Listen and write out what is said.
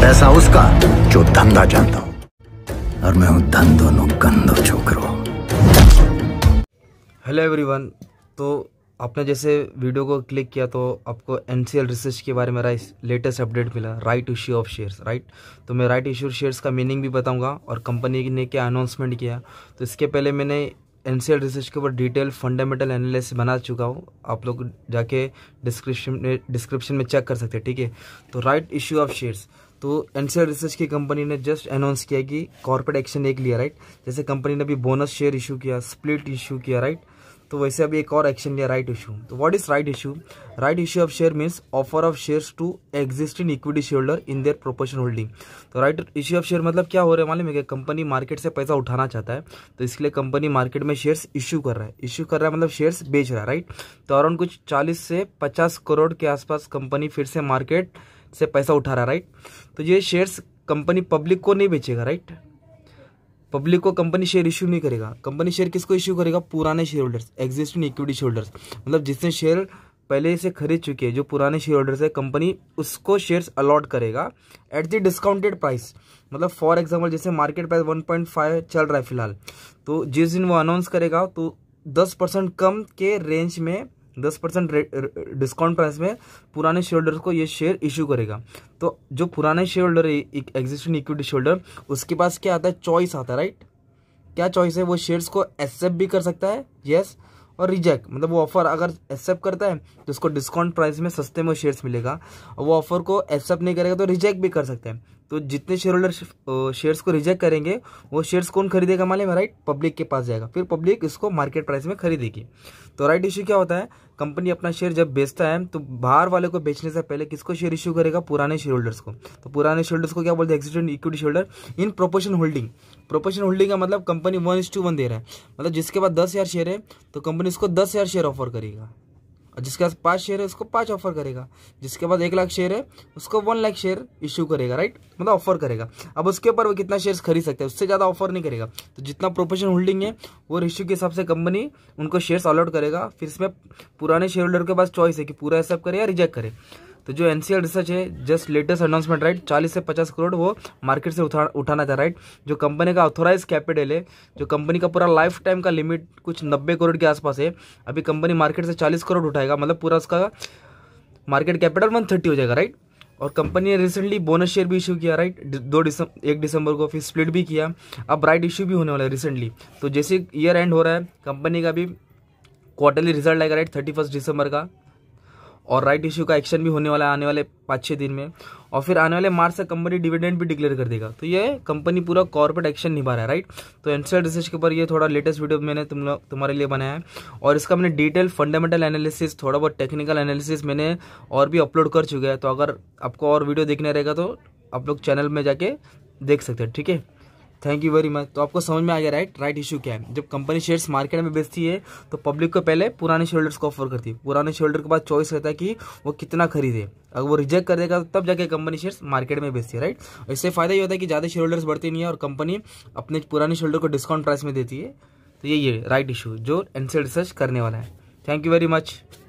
पैसा उसका जो धंधा जानता हो, और मैं हूँ धंधो नो गंदो छोकरो। हेलो एवरीवन, तो आपने जैसे वीडियो को क्लिक किया तो आपको एनसीएल रिसर्च के बारे में लेटेस्ट अपडेट मिला, right issue of shares, right. तो मैं राइट इश्यू शेयर्स का मीनिंग भी बताऊंगा और कंपनी ने क्या अनाउंसमेंट किया। तो इसके पहले मैंने एनसीएल रिसर्च के ऊपर डिटेल फंडामेंटल एनालिसिस बना चुका हूँ, आप लोग जाके डिस्क्रिप्शन में चेक कर सकते हैं, ठीक है। तो राइट इश्यू ऑफ शेयर्स, तो एनसीएल रिसर्च की कंपनी ने जस्ट अनाउंस किया कि कॉर्पोरेट एक्शन एक लिया, राइट। जैसे कंपनी ने अभी बोनस शेयर इशू किया, स्प्लिट इशू किया, राइट। तो वैसे अभी एक और एक्शन लिया, राइट इशू। तो what is right issue? Right issue of share means offer of shares to existing equity share holder in their proportion holding. तो राइट इशू ऑफ शेयर मतलब क्या हो रहा है मालूम है कि कंपनी मार्केट से पैसा उठाना चाहता है, तो इसलिए कंपनी मार्केट में शेयर्स इशू कर रहा है। इशू कर रहा है मतलब शेयर्स बेच रहा है, राइट। तो अराउंड कुछ 40 से 50 करोड़ के आसपास कंपनी फिर से मार्केट से पैसा उठा रहा है, राइट। तो ये शेयर्स कंपनी पब्लिक को नहीं बेचेगा, राइट। पब्लिक को कंपनी शेयर इशू नहीं करेगा। कंपनी शेयर किसको इशू करेगा? पुराने share holders, existing equity share holders, मतलब जिसने शेयर पहले से खरीद चुके हैं, जो पुराने शेयर होल्डर्स है, कंपनी उसको शेयर्स अलॉट करेगा एट द डिस्काउंटेड प्राइस। मतलब फॉर एग्जांपल जैसे मार्केट प्राइस 1.5 चल रहा है फिलहाल, तो जिस दिन वो अनाउंस करेगा तो 10% कम के रेंज में, 10% डिस्काउंट प्राइस में पुराने शेयर होल्डर को ये शेयर इशू करेगा। तो जो पुराने शेयर होल्डर है, एग्जिस्टिंग इक्विटी शेयर होल्डर, उसके पास क्या आता है? चॉइस आता है, राइट। क्या चॉइस है? वो शेयर्स को एक्सेप्ट भी कर सकता है, यस, और रिजेक्ट। मतलब वो ऑफर अगर एक्सेप्ट करता है तो उसको डिस्काउंट प्राइस में सस्ते में शेयर्स मिलेगा, और वो ऑफर को एक्सेप्ट नहीं करेगा तो रिजेक्ट भी कर सकता है। तो जितने शेयर होल्डर शेयर्स को रिजेक्ट करेंगे वो शेयर्स कौन खरीदेगा मालूम है? राइट, पब्लिक के पास जाएगा, फिर पब्लिक इसको मार्केट प्राइस में खरीदेगी। तो राइट इश्यू क्या होता है? कंपनी अपना शेयर जब बेचता है तो बाहर वाले को बेचने से पहले किसको शेयर इशू करेगा? पुराने शेयर होल्डर्स को। तो पुराने शेयर होल्डर्स को क्या बोलते हैं? Existing equity share holder in proportion holding. Proportion holding का मतलब कंपनी 1:1 दे रहा है, मतलब जिसके पास 10,000 शेयर है तो कंपनी उसको 10,000 शेयर ऑफर करेगा, और जिसके पास 5 शेयर है उसको 5 ऑफर करेगा, जिसके पास 1 लाख शेयर है उसको 1 लाख शेयर इशू करेगा, राइट, मतलब ऑफर करेगा। अब उसके ऊपर वो कितना शेयर्स खरीद सकता है, उससे ज़्यादा ऑफर नहीं करेगा। तो जितना प्रोपोर्शन होल्डिंग है वो रेशियो के हिसाब से कंपनी उनको शेयर्स अलॉट करेगा। फिर इसमें पुराने शेयर होल्डर के पास चॉइस है कि पूरा एक्सेप्ट करे या रिजेक्ट करे। तो जो एनसीएल रिसर्च है, जस्ट लेटेस्ट अनाउंसमेंट, राइट, 40 से 50 करोड़ वो मार्केट से उठाना था, राइट। जो कंपनी का ऑथोराइज कैपिटल है, जो कंपनी का पूरा लाइफ टाइम का लिमिट कुछ 90 करोड़ के आसपास है, अभी कंपनी मार्केट से 40 करोड़ उठाएगा, मतलब पूरा उसका मार्केट कैपिटल 130 हो जाएगा, राइट। और कंपनी ने रिसेंटली बोनस शेयर भी इशू किया, राइट, 1 दिसंबर को, फिर स्प्लिट भी किया, अब राइट इशू भी होने वाला है रिसेंटली। तो जैसे ईयर एंड हो रहा है, कंपनी का भी क्वार्टरली रिजल्ट आएगा, राइट, 31 दिसंबर का, और राइट इशू का एक्शन भी होने वाला है आने वाले 5-6 दिन में, और फिर आने वाले मार्च से कंपनी डिविडेंड भी डिक्लेयर कर देगा। तो ये कंपनी पूरा कॉर्पोरेट एक्शन निभा रहा है, राइट। तो एनसीएल रिसर्च के ऊपर ये थोड़ा लेटेस्ट वीडियो मैंने तुम्हारे लिए बनाया है, और इसका मैंने डिटेल फंडामेंटल एनालिसिस, थोड़ा बहुत टेक्निकल एनालिसिस मैंने और भी अपलोड कर चुका है। तो अगर आपको और वीडियो देखने रहेगा तो आप लोग चैनल में जाके देख सकते हैं, ठीक है। Thank you very much. तो आपको समझ में आ गया, राइट, राइट इशू क्या है। जब कंपनी शेयर्स मार्केट में बेचती है तो पब्लिक को पहले पुराने शेयर होल्डर्स को ऑफर करती है। पुराने शेयर होल्डर के पास चॉइस रहता है कि वो कितना खरीदे, अगर वो रिजेक्ट कर देगा तब जाके कंपनी शेयर्स मार्केट में बेचती है, राइट। इससे फायदा ये होता है कि ज़्यादा शेयर होल्डर्स बढ़ते नहीं है और कंपनी अपने पुराने शेयर होल्डर को डिस्काउंट प्राइस में देती है। तो यही है राइट इशू जो एनसीएल रिसर्च करने वाला है। Thank you very much.